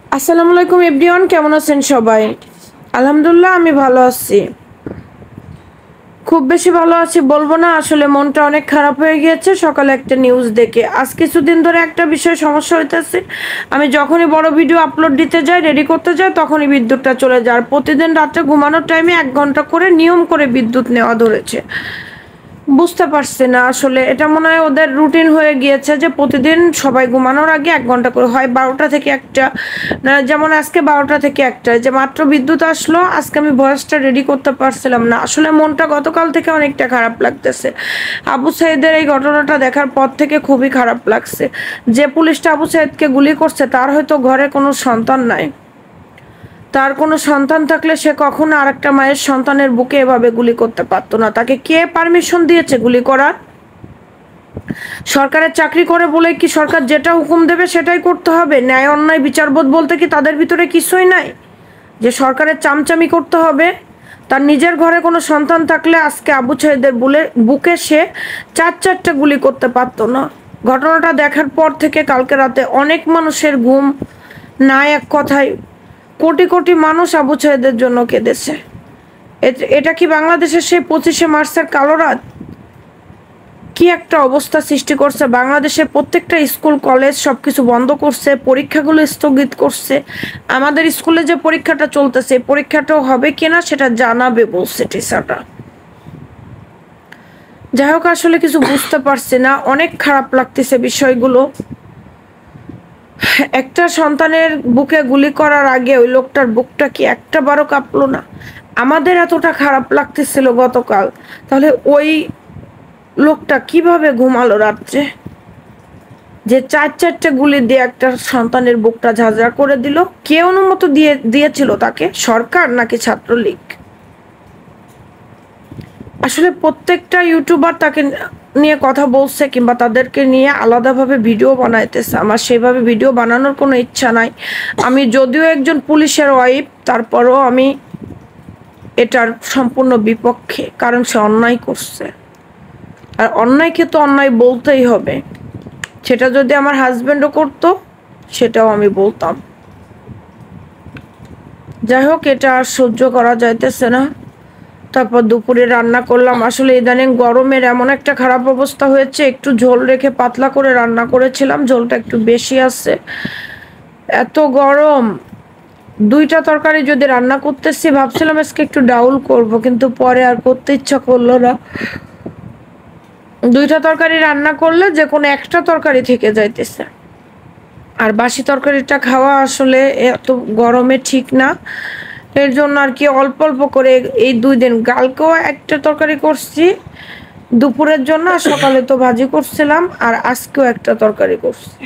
আসসালামু আলাইকুম এভরিওয়ান, কেমন আছেন সবাই? আলহামদুলিল্লাহ আমি ভালো আছি। খুব বেশি ভালো আছি বলবো না, আসলে মনটা অনেক খারাপ হয়ে গিয়েছে সকালে একটা নিউজ দেখে। আজ কিছুদিন ধরে একটা বিষয় সমস্যা হইতেছে। আমি যখনই বড় ভিডিও আপলোড দিতে যাই, রেডি করতে যাই, তখনই বিদ্যুৎটা চলে যায়। আর প্রতিদিন রাত্রে ঘুমানোর টাইমে 1 ঘন্টা করে নিয়ম করে বিদ্যুৎ নেওয়া ধরেছে। বুঝতে পারছি না, আসলে এটা মনে হয় ওদের রুটিন হয়ে গিয়েছে যে প্রতিদিন সবাই ঘুমানোর আগে 1 ঘন্টা করে, হয় 12টা থেকে 1টা, যেমন আজকে 12টা থেকে 1টা, যে মাত্র বিদ্যুৎ আসলো। আজকে আমি ভয়েসটা রেডি করতে পারছিলাম না, আসলে মনটা গতকাল থেকে অনেকটা খারাপ লাগতেছে। আবু সাইদের এই ঘটনাটা দেখার পর থেকে খুবই খারাপ লাগছে। যে পুলিশটা আবু সাইদকে গুলি করছে তার হয়তো ঘরে কোনো সন্তান নাই। তার কোনো সন্তান থাকলে সে কখনো আরেকটা মায়ের সন্তানের বুকে এভাবে গুলি করতে পারতো না। তাকে কে পারমিশন দিয়েছে গুলি করার? সরকারের চাকরি করে বলে কি সরকার যেটা হুকুম দেবে সেটাই করতে হবে? ন্যায় অন্যায় বিচারবোধ বলতে কি তাদের ভিতরে কিছুই নাই, যে সরকারের চামচামি করতে হবে? তার নিজের ঘরে কোনো সন্তান থাকলে আজকে আবু সাইদের বুকে সে 4-4টা গুলি করতে পারতো না। ঘটনাটা দেখার পর থেকে কালকে রাতে অনেক মানুষের ঘুম নাই, এক কথায় কোটি কোটি মানুষ আবু সাইদের জন্য কেঁদেছে। এটা কি বাংলাদেশের সেই 25শে মার্চের কালো রাত? কি একটা অবস্থা সৃষ্টি করছে বাংলাদেশের প্রত্যেকটা স্কুল কলেজ সবকিছু বন্ধ করছে, পরীক্ষাগুলো স্থগিত করছে। আমাদের স্কুলে যে পরীক্ষাটা চলতেছে, পরীক্ষাটাও হবে কিনা সেটা জানাবে বলছে টিচাররা। যাই হোক, আসলে কিছু বুঝতে পারছি না, অনেক খারাপ লাগতেছে বিষয়গুলো। একটা সন্তানের বুকে গুলি করার আগে ওই লোকটার বুকটা কি একটা বারও কাঁপলো না? আমাদের এতটা খারাপ লাগতেছিল গতকাল, তাহলে ওই লোকটা কিভাবে ঘুমালো রাত্রে, যে 4-4টে গুলি দিয়ে একটা সন্তানের বুকটা ঝাঁঝরা করে দিল? কে অনুমতি দিয়েছিল তাকে, সরকার নাকি ছাত্রলীগ? আসলে প্রত্যেকটা ইউটিউবার তাকে নিয়ে কথা বলছে কিংবা তাদেরকে নিয়ে আলাদাভাবে ভিডিও বানাইতেছে। আমার সেভাবে ভিডিও বানানোর কোনো ইচ্ছা নাই। আমি যদিও একজন পুলিশের ওয়াইফ, তারপরও আমি এটার সম্পূর্ণ বিপক্ষে, কারণ সে অন্যায় করছে। আর অন্যায়কে তো অন্যায় বলতেই হবে। সেটা যদি আমার হাজবেন্ডও করতো সেটাও আমি বলতাম। যাই হোক, এটা আর সহ্য করা যাইতেছে না। তারপর দুপুরে রান্না করলাম। আসলে ইদানিং গরমের এমন একটা খারাপ অবস্থা হয়েছে, একটু ঝোল রেখে পাতলা করে রান্না করেছিলাম, ঝোলটা একটু বেশি আছে। এত গরম, 2টা তরকারি যদি রান্না করতেছি, ভাবছিলাম আজকে একটু ডাউল করব, কিন্তু পরে আর করতে ইচ্ছা করলো না। 2টা তরকারি রান্না করলে যে কোনো একটা তরকারি থেকে যাইতেছে। আর বাসি তরকারিটা খাওয়া আসলে এত গরমে ঠিক না। এর জন্য আর কি অল্প অল্প করে এই 2 দিন, কালকেও একটা তরকারি করছি দুপুরের জন্য, আর সকালে তো ভাজি করছিলাম, আর আজকেও একটা তরকারি করছি।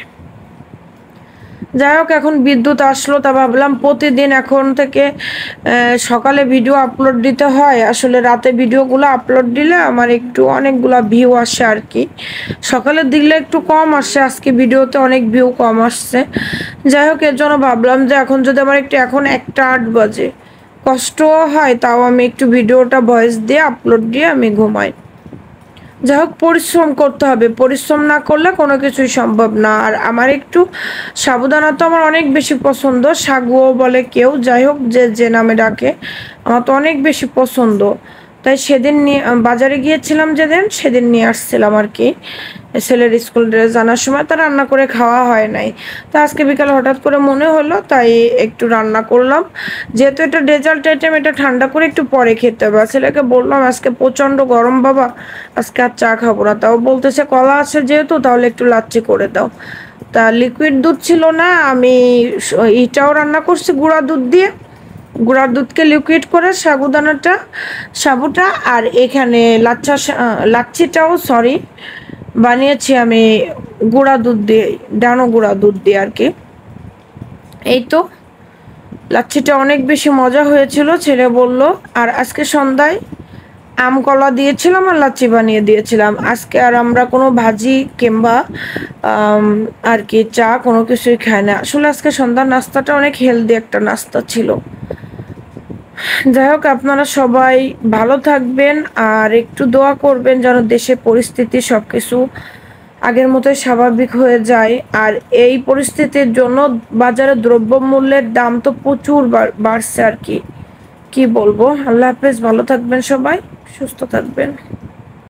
যাই হোক, এখন বিদ্যুৎ আসলো, তা ভাবলাম প্রতিদিন এখন থেকে সকালে ভিডিও আপলোড দিতে হয়। আসলে রাতে ভিডিওগুলো আপলোড দিলে আমার একটু অনেকগুলা ভিউ আসে আর কি। সকালে দিলে একটু কম আসে, আজকে ভিডিওতে অনেক ভিউ কম আসছে। যাই হোক, এর জন্য ভাবলাম যে এখন যদি আমার একটু, এখন 1টা 8 বাজে, কষ্টও হয়, তাও আমি একটু ভিডিওটা ভয়েস দিয়ে আপলোড দিয়ে আমি ঘুমাই। যাই হোক, পরিশ্রম করতে হবে, পরিশ্রম না করলে কোনো কিছুই সম্ভব না। আর আমার একটু সাবুদানা তো আমার অনেক বেশি পছন্দ, সাগুও বলে কেউ, যাই হোক যে যে নামে ডাকে, আমার তো অনেক বেশি পছন্দ। তাই সেদিন নিয়ে বাজারে গিয়েছিলাম, সেদিন নিয়ে আসছিলাম আর কি। ছেলের স্কুল ড্রেস আনার সময় তা রান্না করে খাওয়া হয় নাই, তা আজকে বিকালে হঠাৎ করে মনে হলো তাই একটু রান্না করলাম। যেহেতু এটা ডেজার্ট আইটেম, এটা ঠান্ডা করে একটু পরে খেতে হবে। ছেলেকে বললাম আজকে প্রচন্ড গরম বাবা, আজকে আর চা খাবো না। তাও বলতেছে কলা আছে যেহেতু, তাহলে একটু লাচ্ছি করে দাও। তা লিকুইড দুধ ছিল না, আমি এটাও রান্না করছি গুঁড়া দুধ দিয়ে। গুঁড়ার দুধকে লিকুইড করে সাবুটা, আর এখানে লাচ্ছিটাও বানিয়েছি আমি গুঁড়া দুধ দিয়ে, ডানো গুঁড়া দুধ দিয়ে আর কি। এই তো, লাচ্ছিটা অনেক বেশি মজা হয়েছিল, ছেলে বলল। আর আজকে সন্ধ্যায় আম কলা দিয়েছিলাম আর লাচ্ছি বানিয়ে দিয়েছিলাম। আজকে আর আমরা কোনো ভাজি কিংবা আর কি চা কোনো কিছুই খাই না। আসলে আজকে সন্ধ্যার নাস্তাটা অনেক হেলদি একটা নাস্তা ছিল। যাই হোক, আপনারা সবাই ভালো থাকবেন আর একটু দোয়া করবেন যেন দেশের পরিস্থিতি সবকিছু আগের মতোই স্বাভাবিক হয়ে যায়। আর এই পরিস্থিতির জন্য বাজারে দ্রব্যমূল্যের দাম তো প্রচুর বাড়ছে আর কি। কি বলবো। আল্লাহ হাফেজ, ভালো থাকবেন সবাই, সুস্থ থাকবেন।